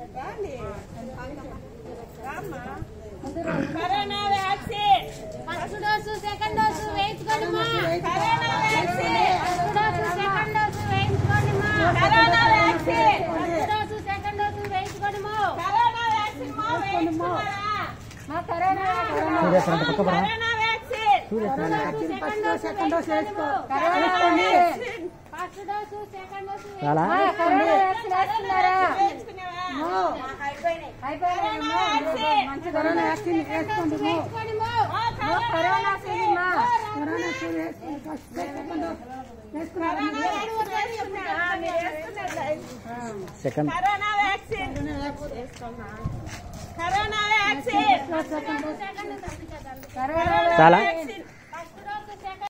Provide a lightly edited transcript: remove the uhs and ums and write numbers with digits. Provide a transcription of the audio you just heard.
Corona vaccine first dose second dose వేయించుకోండి మా. Corona vaccine first dose second dose వేయించుకోండి మా. Corona vaccine first dose second dose వేయించుకోండి మా. కరోనా వ్యాక్సిన్ మా వేయించుకున్నారా మా? కరోనా వ్యాక్సిన్ సెకండ్ డోసు వేసుకో. Corona vaccine first dose second dose corona vaccine వేసుకున్నారా? కరోనా వ్యాక్సిన్ వేసుకోండి second corona vaccine corona vaccine చాలా